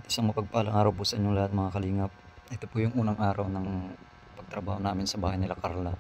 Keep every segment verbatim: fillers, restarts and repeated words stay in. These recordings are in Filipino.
At isang mapagpalang araw po sa inyong lahat mga kalingap. Ito po yung unang araw ng pagtrabaho namin sa bahay nila Carla.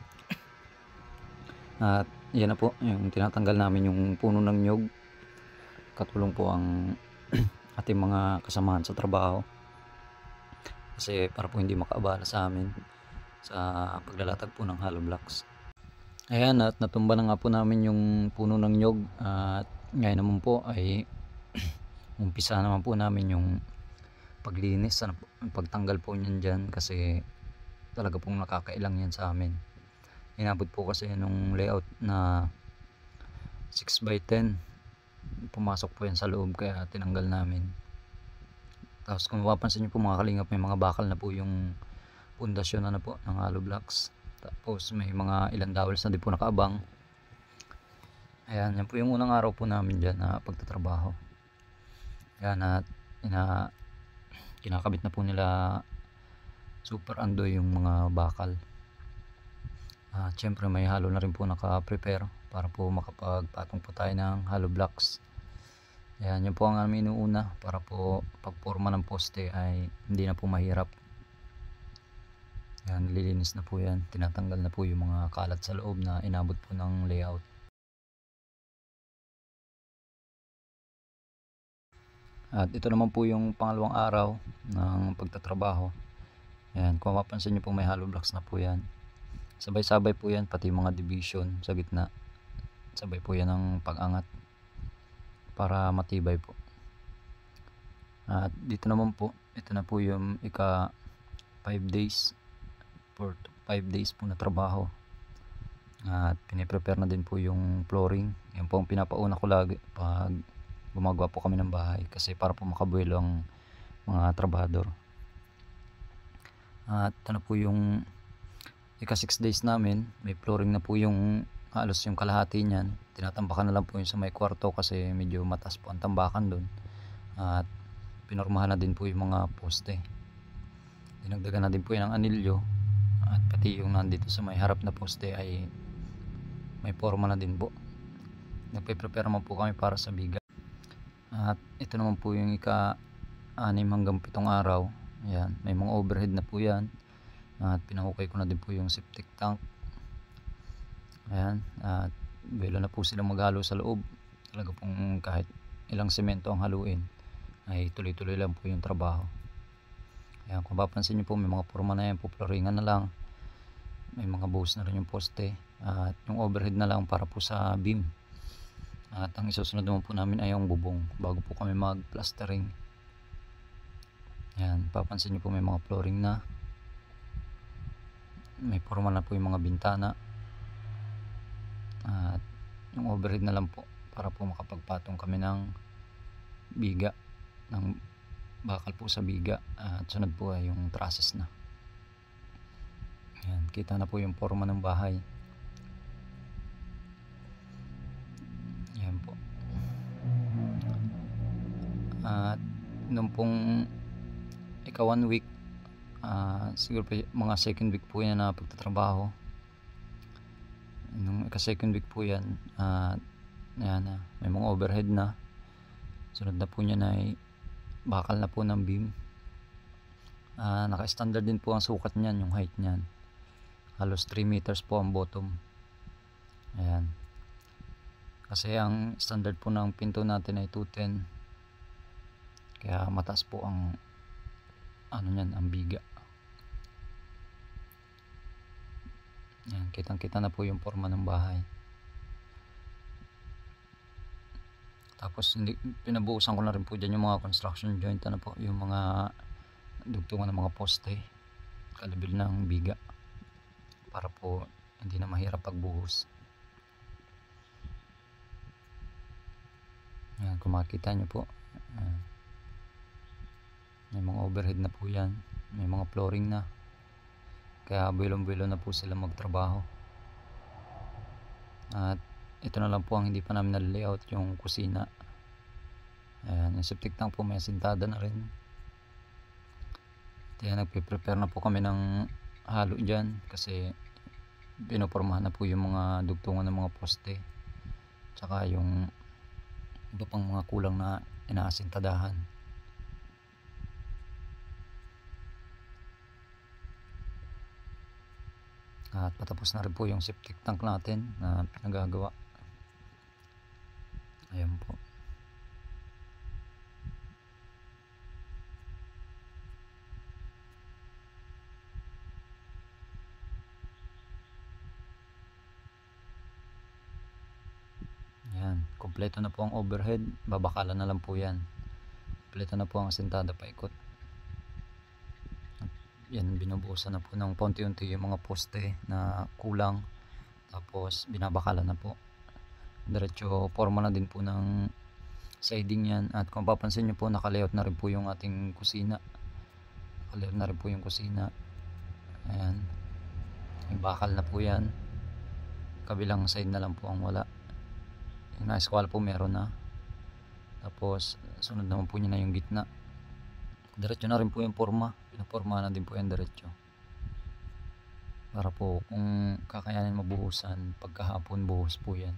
At yan na po, yung tinatanggal namin yung puno ng nyog. Katulong po ang ating mga kasamahan sa trabaho. Kasi para po hindi makaabala sa amin sa paglalatag po ng hollow blocks. Ayan, at natumba na nga po namin yung puno ng nyog. At ngayon naman po ay umpisa naman po namin yung paglinis, ano, pagtanggal po niyan dyan kasi talaga pong nakakailang yan sa amin. Inabot po kasi nung layout na six by ten, pumasok po yan sa loob kaya tinanggal namin. Tapos kung mapapansin nyo po mga kalingap, may mga bakal na po yung pundasyon na, na po ng hollow blocks. Tapos may mga ilang dowels na din po nakaabang. Ayan, yan po yung unang araw po namin dyan na pagtatrabaho. Ayan, at ina kinakabit na po nila Super Andoy yung mga bakal. At uh, syempre may halo na rin po naka-prepare para po makapagpatong po tayo ng hollow blocks. Ayan, yun po ang aming inuuna para po pagporma ng poste ay hindi na po mahirap. Ayan, nililinis na po yan, tinatanggal na po yung mga kalat sa loob na inabot po ng layout. At ito naman po yung pangalawang araw ng pagtatrabaho. Ayan, kung mapapansin nyo po may hollow blocks na po yan. Sabay-sabay po yan, pati mga division sa gitna. Sabay po yan ng pag-angat para matibay po. At dito naman po, ito na po yung ika five days for five days po na trabaho. At piniprepare na din po yung flooring. Yan po ang pinapauna ko lagi pag gumagawa po kami ng bahay kasi para po makabuelo ang mga trabahador. At ito na po yung ika six days namin, may flooring na po yung halos yung kalahati niyan. Tinatambakan na lang po yung sa may kwarto kasi medyo mataas po ang tambakan doon. At pinormahan na din po yung mga poste. Dinagdagan na din po yung anilyo. At pati yung nandito sa may harap na poste ay may forma na din po. Nagpe-prepare naman po kami para sa biga. At ito naman po yung ika anim hanggang pitong araw. Ayan, may mga overhead na po yan. At pinahukay ko na din po yung septic tank. Ayan, at belo na po sila maghalo sa loob. Talaga pong kahit ilang semento ang haluin ay tuloy-tuloy lang po yung trabaho. Ayan, kung mapapansin nyo po may mga forma na yan po, flooringan na lang. May mga buhos na rin yung poste. At yung overhead na lang para po sa beam. At ang isusunod naman po namin ay yung bubong bago po kami mag-plastering. Ayan, papansin nyo po may mga flooring na. May forma na po yung mga bintana. At yung overhead na lang po para po makapagpatong kami ng biga, ng bakal po sa biga. At sunod po ay yung trusses na. Ayan, kita na po yung forma ng bahay. Ayan po. At nung pong ika one week, uh, siguro po mga second week po yan na pagtatrabaho. Nung ika second week po yan, uh, ayan na, may mga overhead na. Sunod na po niya na ay bakal na po ng beam. Uh, naka-standard din po ang sukat niyan, yung height niyan. Halos three meters po ang bottom. Ayan. Kasi ang standard po ng pinto natin ay two ten. Kaya mataas po ang ano niyan, ang biga. Ayan, kitang-kita na po yung forma ng bahay. Tapos hindi, pinabuusan ko na rin po dyan yung mga construction joint, ano po, yung mga dugtungan ng mga poste, kalabil ng biga para po hindi na mahirap pagbuhos. Ayan, kung makikita nyo po, ayan, may mga overhead na po yan, may mga flooring na, kaya bilong-bilo na po sila magtrabaho. At ito na lang po ang hindi pa namin na-layout, yung kusina. Ayan, yung septic tank po may asintada na rin. Kaya nagpe-prepare na po kami ng halo dyan kasi pinopormahan na po yung mga dugtungan ng mga poste, tsaka yung iba pang mga kulang na inaasintadahan. At patapos na rin po yung septic tank natin na pinagagawa. Ayan po. Ayan, kompleto na po ang overhead. Babakalan na lang po yan. Kompleto na po ang asentada paikot. Yan, binubuhusan na po ng paunti-unti yung mga poste na kulang, tapos binabakalan na po. Diretso forma na din po ng siding yan. At kung papansin nyo po, nakalayout na rin po yung ating kusina. Nakalayout na rin po yung kusina. Ayan, may bakal na po yan. Kabilang side na lang po ang wala. Yung nice wall po meron na. Tapos sunod naman po niya na yung gitna. Diretso na rin po yung forma. Pinaporma na din po yan diretso. Para po kung kakayanin mabuhusan, pagkahapon buhos po yan.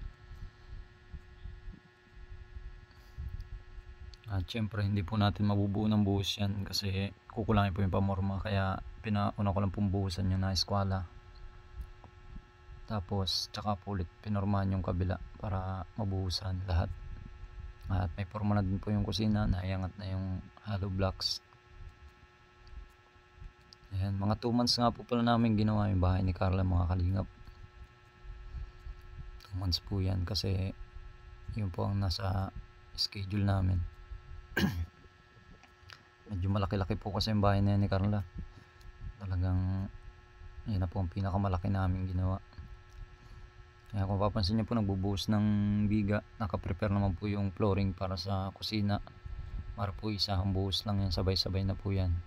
At syempre hindi po natin mabubuo ng buhos yan kasi kukulangin po yung pamorma. Kaya pinauna ko lang pong buhusan yung na eskwala. Tapos tsaka po ulit pinormahan yung kabila para mabuhusan lahat. At may forma na din po yung kusina, naiangat na yung hollow blocks. Ayan, mga two months nga po pala namin ginawa yung bahay ni Carla, mga kalingap. two months po yan kasi yun po ang nasa schedule namin. Medyo malaki-laki po kasi yung bahay na yan ni Carla. Talagang yun na po ang pinakamalaki namin ginawa. Kaya kung papansin nyo po, nagbubuhos ng biga. Nakaprepare naman po yung flooring para sa kusina. Para po isa ang buhos lang yan, sabay-sabay na po yan.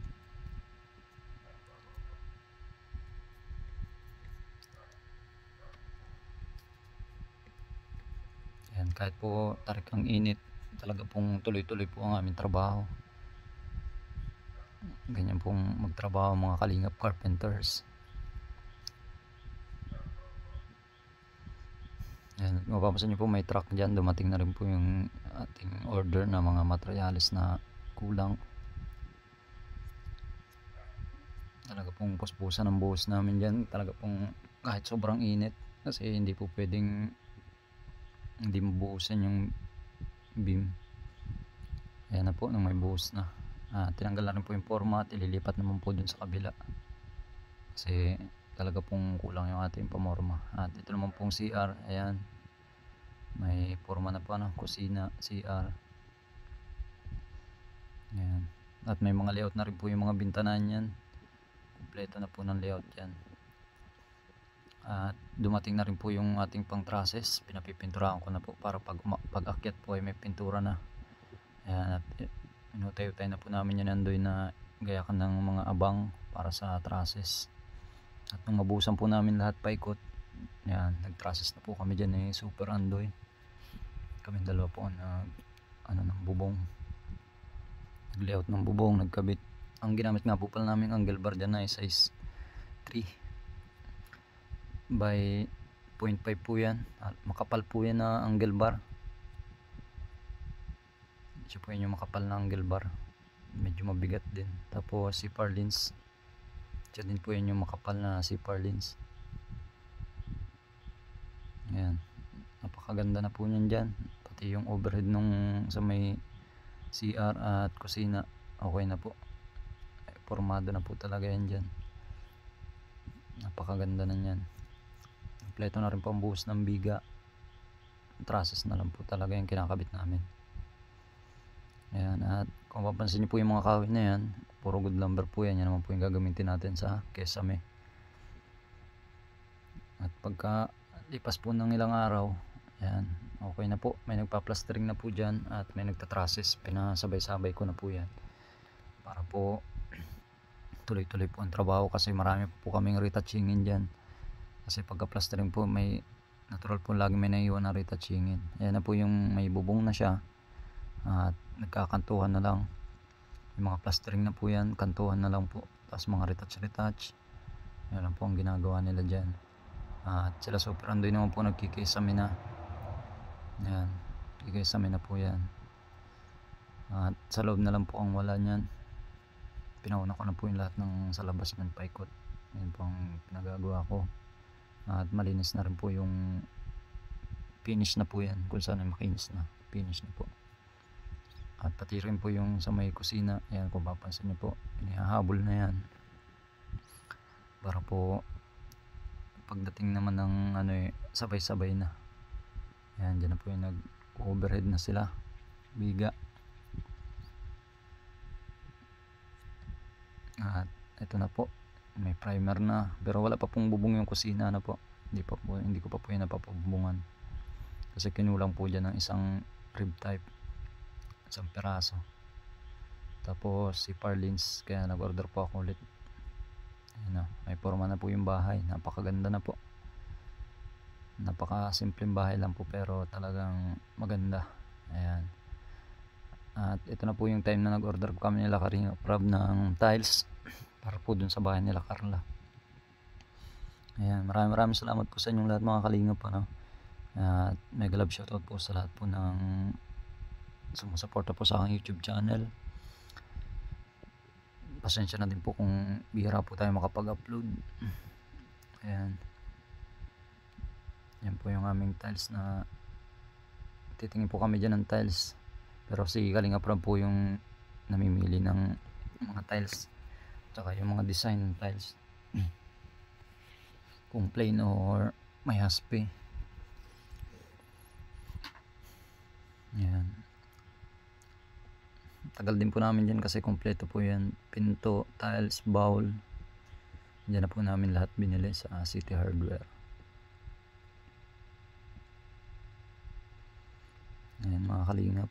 Ayan, kahit po tarik ang init, talaga pong tuloy-tuloy po ang aming trabaho. Ganyan pong magtrabaho mga kalingap carpenters. Ayan, mapapansin nyo po may truck dyan, dumating na rin po yung ating order na mga materials na kulang. Talaga pong puspusan ang buhos namin dyan. Talaga pong kahit sobrang init, kasi hindi po pwedeng hindi mabuhusan yung beam. Ayan na po, nang may buhos na. Ah, tinanggal na rin po yung format, ililipat naman po dun sa kabila. Kasi talaga pong kulang yung ating pamorma. At ito naman pong C R, ayan. May forma na po ng kusina, C R. Ayan. At may mga layout na rin po yung mga bintanan yan. Kompleto na po ng layout yan. At dumating na rin po yung ating pang trusses. Pinapipinturahan ko na po para pag, pag akyat po ay may pintura na. Ayan, at inutay-utay na po namin yan nandoy na gayakan ng mga abang para sa trusses. At nung mabuhusan po namin lahat paikot, yan, nag-trusses na po kami dyan eh, super andoy. Kami dalawa po na ano ng bubong. Nag-layout ng bubong, nagkabit. Ang ginamit nga po pala namin angle bar dyan ay size three by zero point five po yan. At makapal po yan na angle bar. Ito po yun yung makapal na angle bar. Medyo mabigat din. Tapos si purlins. Ito din po yun yung makapal na si purlins. Ayan. Napakaganda na po niyan dyan. Pati yung overhead nung sa may C R at kusina, okay na po. Formado na po talaga yan dyan. Napakaganda na yan. Kompleto na rin po ang buhos ng biga. Trusses na lang po talaga yung kinakabit namin. Ayan, at kung papansin niyo po yung mga kahoy na yan, puro good lumber po yan. Yan naman po yung gagamitin natin sa kesame. At pagka lipas po ng ilang araw, ayan, okay na po. May nagpa-plastering na po dyan at may nagtatrusses. Pinasabay-sabay ko na po yan para po tuloy-tuloy po ang trabaho, kasi marami po kaming retouchingin dyan. Kasi pagka plastering po, may natural po lagi may naiwan na retouchingin. Ayan na po yung may bubong na siya at nagkakantuhan na lang. Yung mga plastering na po yan, kantuhan na lang po. Tapos mga retouch-retouch, yan lang po ang ginagawa nila dyan. At sila super andoy naman po nagkikisame na. Yan, kikisame na po yan. At sa loob na lang po ang wala nyan. Pinauna ko na po yung lahat ng sa labas ng paikot. Yan po ang pinagagawa ko. At malinis na rin po yung finish na po yan. Kung saan ay makinis na. Finish na po. At pati rin po yung sa may kusina. Ayan, kung papansin nyo po. Inihahabol na yan. Para po pagdating naman ng ano eh, sabay-sabay na. Ayan, dyan na po yung nag-overhead na sila. Biga. At ito na po. May primer na. Pero wala pa pong bubong yung kusina na po. Hindi, pa po, hindi ko pa po yung napapabubungan. Kasi kinulang po dyan ng isang rib type. Isang peraso. Tapos si Parlins. Kaya nag-order po ako ulit. Ayan na. May forma na po yung bahay. Napakaganda na po. Napaka-simpleng bahay lang po. Pero talagang maganda. Ayan. At ito na po yung time na nag-order ko kami nila Karinga Prab ng tiles. Para po dun sa bahay nila Carla. Ayan. Maraming maraming salamat po sa inyong lahat mga kalingap. Ano? At mega love shoutout po sa lahat po ng sumusuporta po sa aking YouTube channel. Pasensya na din po kung bihira po tayo makapag-upload. Ayan. Yan po yung aming tiles na titingin po kami dyan ng tiles. Pero si Kalinga Prab po yung namimili ng mga tiles. Tsaka yung mga design ng tiles. Kung plain or may haspe. Yan. Tagal din po namin dyan kasi kompleto po yan. Pinto, tiles, bowl. Dyan na po namin lahat binili sa City Hardware. Ayan mga kalingap.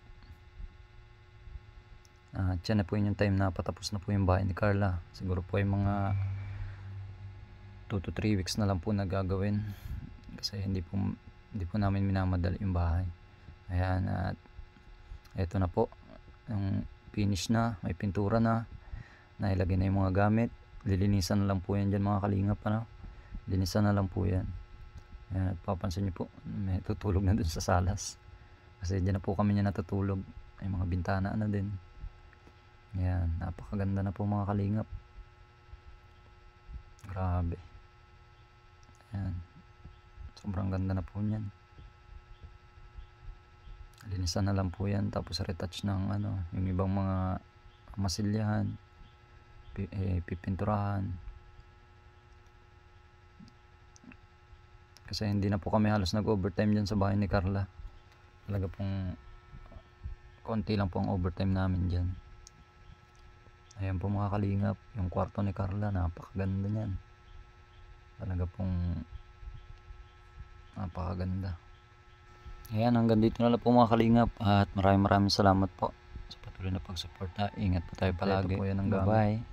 At uh, yan na po yung time na patapos na po yung bahay ni Carla. Siguro po yung mga two to three weeks na lang po nagagawin. Kasi hindi po, hindi po namin minamadali yung bahay. Ayan, at eto na po yung finish na, may pintura na, nailagay na yung mga gamit. Lilinisan na lang po yan dyan mga kalingap. Ano? Linisan na lang po yan. Ayan, at papansin nyo po, may tutulog na dun sa salas. Kasi dyan na po kami niya natutulog. May mga bintana na din. Ayan, napakaganda na po mga kalingap. Grabe. Ayan, sobrang ganda na po niyan. Linisan na lang po yan. Tapos retouch ng ano, yung ibang mga masilyahan, eh, pipinturahan. Kasi hindi na po kami halos nag-overtime dyan sa bahay ni Carla. Talaga pong konti lang po ang overtime namin dyan. Ayan po mga kalingap. Yung kwarto ni Carla, napakaganda niyan. Talaga pong napakaganda. Ayan, hanggang dito na lang po mga kalingap. At maraming maraming salamat po sa patuloy na pagsuporta. Ingat po tayo palagi. Po yan. Bye bye.